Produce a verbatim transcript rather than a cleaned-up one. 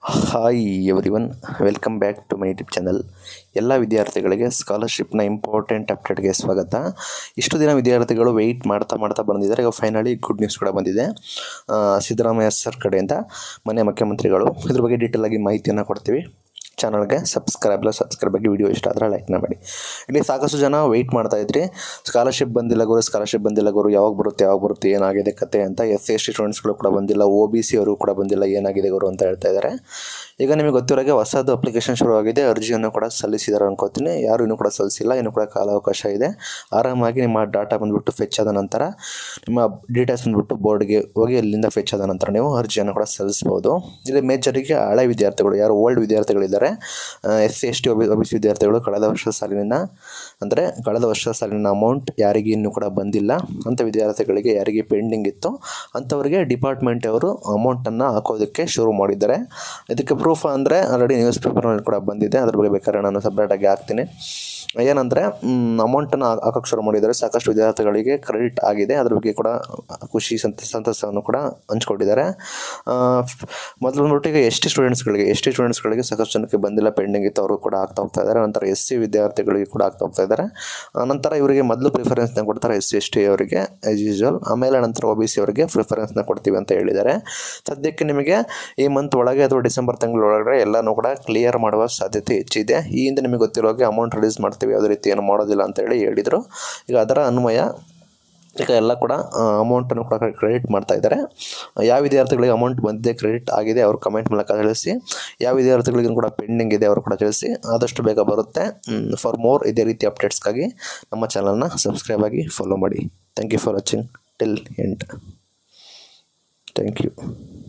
Hi everyone, welcome back to my YouTube channel. ಎಲ್ಲ ವಿದ್ಯಾರ್ಥಿಗಳಿಗೆ ಸ್ಕಾಲರ್ಶಿಪ್ನ important ಅಪ್ಡೇಟ್ಗೆ ಸ್ವಾಗತ. ಇಷ್ಟು ದಿನ ವಿದ್ಯಾರ್ಥಿಗಳು ವೆಯ್ಟ್ ಮಾಡ್ತಾ ಮಾಡ್ತಾ ಬಂದಿದ್ದಾರೆ. ಈಗ ಫೈನಲಿ ಗುಡ್ ನ್ಯೂಸ್ ಕೂಡ ಬಂದಿದೆ ಸಿದ್ದರಾಮಯ್ಯ ಸರ್ ಕಡೆಯಿಂದ, ಮನೆ ಮುಖ್ಯಮಂತ್ರಿಗಳು. ಇದ್ರ ಬಗ್ಗೆ ಡೀಟೇಲ್ ಆಗಿ ಮಾಹಿತಿಯನ್ನು ಕೊಡ್ತೀವಿ. ಚಾನಲ್ಗೆ ಸಬ್ಸ್ಕ್ರೈಬ್ ಇಲ್ಲ ಸಬ್ಸ್ಕ್ರೈಬ್ ಆಗಿ ವಿಡಿಯೋ ಇಷ್ಟ ಆದರೆ ಲೈಕ್ನ ಮಾಡಿ. ಇಲ್ಲಿ ಸಾಕಷ್ಟು ಜನ ವೆಯ್ಟ್ ಮಾಡ್ತಾ ಇದ್ರಿ, ಸ್ಕಾಲರ್ಶಿಪ್ ಬಂದಿಲ್ಲ ಗುರು, ಸ್ಕಾಲರ್ಶಿಪ್ ಬಂದಿಲ್ಲ ಗುರು, ಯಾವಾಗ ಬರುತ್ತೆ ಯಾವಾಗ ಬರುತ್ತೆ ಏನಾಗಿದೆ ಕತೆ ಅಂತ. ಎಸ್ ಸಿ ಎಸ್ ಟಿ ಸ್ಟೂಡೆಂಟ್ಸ್ಗಳು ಕೂಡ ಬಂದಿಲ್ಲ, ಒ ಬಿ ಸಿ ಅವರು ಕೂಡ ಬಂದಿಲ್ಲ, ಏನಾಗಿದೆ ಗುರು ಅಂತ ಹೇಳ್ತಾ ಇದ್ದಾರೆ. ಈಗ ನಿಮಗೆ ಗೊತ್ತಿರೋಗೆ ಹೊಸದು ಅಪ್ಲಿಕೇಶನ್ ಶುರುವಾಗಿದೆ, ಅರ್ಜಿಯನ್ನು ಕೂಡ ಸಲ್ಲಿಸಿದ್ದಾರೆ ಅನ್ಕೋತೀನಿ. ಯಾರು ಇನ್ನೂ ಕೂಡ ಸಲ್ಲಿಸಿಲ್ಲ, ಇನ್ನೂ ಕೂಡ ಕಾಲಾವಕಾಶ ಇದೆ. ಆರಾಮಾಗಿ ನಿಮ್ಮ ಡಾಟಾ ಬಂದುಬಿಟ್ಟು ಫೆಚ್ ಆದ ನಂತರ, ನಿಮ್ಮ ಡೀಟೇಲ್ಸ್ ಬಂದುಬಿಟ್ಟು ಬೋರ್ಡ್ಗೆ ಹೋಗಿ ಅಲ್ಲಿಂದ ಫೆಚ್ ಆದ ನಂತರ ನೀವು ಅರ್ಜಿಯನ್ನು ಕೂಡ ಸಲ್ಲಿಸ್ಬೋದು. ಇಲ್ಲಿ ಮೇಜರಿಗೆ ಹಳೆ ವಿದ್ಯಾರ್ಥಿಗಳು, ಯಾರು ಓಲ್ಡ್ ವಿದ್ಯಾರ್ಥಿಗಳಿದ್ದಾರೆ, S C S T O B C ವಿದ್ಯಾರ್ಥಿಗಳು, ಕಳೆದ ವರ್ಷದ ಸಾಲಿನ ಅಂದರೆ ಕಳೆದ ವರ್ಷದ ಸಾಲಿನ ಅಮೌಂಟ್ ಯಾರಿಗೆ ಇನ್ನೂ ಕೂಡ ಬಂದಿಲ್ಲ ಅಂಥ ವಿದ್ಯಾರ್ಥಿಗಳಿಗೆ, ಯಾರಿಗೆ ಪೆಂಡಿಂಗ್ ಇತ್ತು ಅಂಥವರಿಗೆ ಡಿಪಾರ್ಟ್ಮೆಂಟ್ ಅವರು ಅಮೌಂಟನ್ನು ಹಾಕೋದಕ್ಕೆ ಶುರು ಮಾಡಿದ್ದಾರೆ. ಇದಕ್ಕೆ ಪ್ರೂಫ್ ಅಂದರೆ ಆಲ್ರೆಡಿ ನ್ಯೂಸ್ ಪೇಪರ್ನಲ್ಲಿ ಕೂಡ ಬಂದಿದೆ, ಅದ್ರ ಬಗ್ಗೆ ಬೇಕಾದ್ರೆ ನಾನು ಸಪ್ರೇಟಾಗಿ ಹಾಕ್ತೀನಿ. ಏನಂದರೆ ಅಮೌಂಟನ್ನು ಹಾಕೋಕ್ಕೆ ಶುರು ಮಾಡಿದ್ದಾರೆ, ಸಾಕಷ್ಟು ವಿದ್ಯಾರ್ಥಿಗಳಿಗೆ ಕ್ರೆಡಿಟ್ ಆಗಿದೆ. ಅದ್ರ ಬಗ್ಗೆ ಕೂಡ ಖುಷಿ ಸಂತ ಸಂತಸವನ್ನು ಕೂಡ ಹಂಚ್ಕೊಂಡಿದ್ದಾರೆ. ಮೊದಲು ಬಂದ್ಬಿಟ್ಟು ಈಗ ಎಸ್ ಟಿ ಸ್ಟೂಡೆಂಟ್ಸ್ಗಳಿಗೆ ಎಸ್ ಟಿ ಸ್ಟೂಡೆಂಟ್ಸ್ಗಳಿಗೆ ಸಾಕಷ್ಟು ಜನಕ್ಕೆ ಬಂದಿಲ್ಲ, ಪೆಂಡಿಂಗ್ ಇತ್ತು, ಅವರು ಕೂಡ ಆಗ್ತಾ ಹೋಗ್ತಾ ಇದ್ದಾರೆ. ನಂತರ ಎಸ್ ಸಿ ವಿದ್ಯಾರ್ಥಿಗಳಿಗೆ ಕೂಡ ಆಗ್ತಾ ಹೋಗ್ತಾ ಇದ್ದಾರೆ. ನಂತರ ಇವರಿಗೆ ಮೊದಲು ಪ್ರಿಫರೆನ್ಸ್ನ ಕೊಡ್ತಾರೆ, ಎಸ್ ಸಿ ಎಸ್ ಟಿ ಅವರಿಗೆ ಆ್ಯಸ್ ಯೂಶುವಲ್. ಆಮೇಲೆ ನಂತರ ಒ ಬಿ ಸಿ ಅವರಿಗೆ ಪ್ರಿಫರೆನ್ಸ್ನ ಕೊಡ್ತೀವಿ ಅಂತ ಹೇಳಿದ್ದಾರೆ. ಸದ್ಯಕ್ಕೆ ನಿಮಗೆ ಈ ಮಂತ್ ಒಳಗೆ ಅಥವಾ ಡಿಸೆಂಬರ್ ತಿಂಗಳೊಳಗಡೆ ಎಲ್ಲನೂ ಕೂಡ ಕ್ಲಿಯರ್ ಮಾಡುವ ಸಾಧ್ಯತೆ ಹೆಚ್ಚಿದೆ. ಈ ಹಿಂದೆ ನಿಮಗೆ ಗೊತ್ತಿರೋ ಹಾಗೆ ಅಮೌಂಟ್ ರಿಲೀಸ್ ಮಾಡ್ತೀವಿ, ಯಾವುದೇ ರೀತಿ ಏನು ಮಾಡೋದಿಲ್ಲ ಅಂತ ಹೇಳಿ ಹೇಳಿದರು. ಈಗ ಅದರ ಅನ್ವಯ ಈಗ ಎಲ್ಲ ಕೂಡ ಅಮೌಂಟನ್ನು ಕೂಡ ಕ್ರೆಡಿಟ್ ಮಾಡ್ತಾ ಇದ್ದಾರೆ. ಯಾವ ವಿದ್ಯಾರ್ಥಿಗಳಿಗೆ ಅಮೌಂಟ್ ಬಂದಿದೆ, ಕ್ರೆಡಿಟ್ ಆಗಿದೆ, ಅವರು ಕಮೆಂಟ್ ಮೂಲಕ ತಿಳಿಸಿ. ಯಾವ ವಿದ್ಯಾರ್ಥಿಗಳಿಗೂ ಕೂಡ ಪೆಂಡಿಂಗ್ ಇದೆ ಅವರು ಕೂಡ ತಿಳಿಸಿ, ಆದಷ್ಟು ಬೇಗ ಬರುತ್ತೆ. ಫಾರ್ ಮೋರ್ ಇದೇ ರೀತಿ ಅಪ್ಡೇಟ್ಸ್ಗಾಗಿ ನಮ್ಮ ಚಾನಲ್ನ ಸಬ್ಸ್ಕ್ರೈಬ್ ಆಗಿ ಫಾಲೋ ಮಾಡಿ. Thank you for watching till end. Thank you.